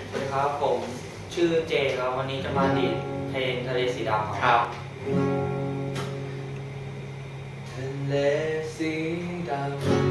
สวัสดีครับผมชื่อเจครับวันนี้จะมาดีดเพลงทะเลสีดำครับทะเลสีดำ